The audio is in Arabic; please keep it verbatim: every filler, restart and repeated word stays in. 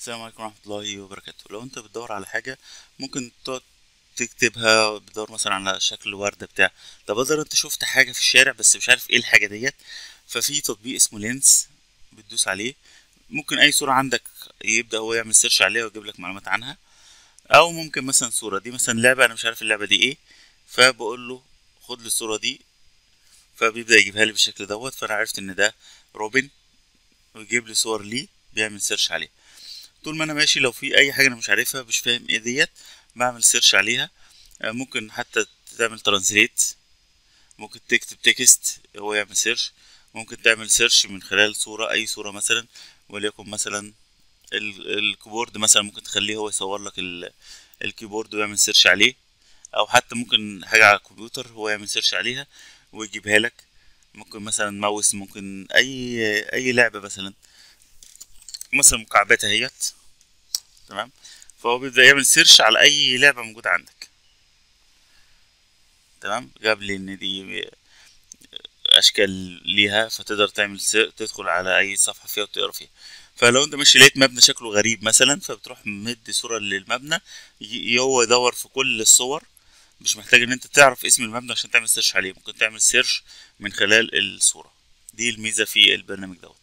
السلام عليكم ورحمة الله وبركاته. لو انت بتدور على حاجة ممكن تقعد تكتبها، بتدور مثلا على شكل وردة بتاع. طب بدل انت شفت حاجة في الشارع بس مش عارف ايه الحاجة ديت، ففي تطبيق اسمه لينس، بتدوس عليه ممكن اي صورة عندك يبدأ هو يعمل سيرش عليها ويجيب لك معلومات عنها. او ممكن مثلا صورة دي مثلا لعبة انا مش عارف اللعبة دي ايه، فبقول له خد لي الصورة دي، فبيبدأ يجيبها لي بالشكل دوت، فانا عرفت ان ده روبن ويجيب لي صور ليه بيعمل سيرش عليها. طول ما انا ماشي لو في اي حاجه انا مش عارفها مش فاهم ايه ديت بعمل سيرش عليها. آه، ممكن حتى تعمل ترانزليت، ممكن تكتب تكست هو يعمل سيرش، ممكن تعمل سيرش من خلال صوره، اي صوره مثلا، وليكن مثلا ال- الكيبورد مثلا ممكن تخليه هو يصور لك ال- الكيبورد ويعمل سيرش عليه، او حتى ممكن حاجه على الكمبيوتر هو يعمل سيرش عليها ويجيبها لك. ممكن مثلا ماوس، ممكن اي اي لعبه مثلا، مثلا مكعبات اهيت. تمام، فهو بيبدأ يعمل سيرش على أي لعبة موجودة عندك. تمام، جاب لي إن دي أشكال ليها، فتقدر تعمل سير... تدخل على أي صفحة فيها وتقرا فيها. فلو أنت ماشي لقيت مبنى شكله غريب مثلا، فبتروح مدي صورة للمبنى، ي- هو يدور في كل الصور. مش محتاج إن أنت تعرف اسم المبنى عشان تعمل سيرش عليه، ممكن تعمل سيرش من خلال الصورة. دي الميزة في البرنامج دوت.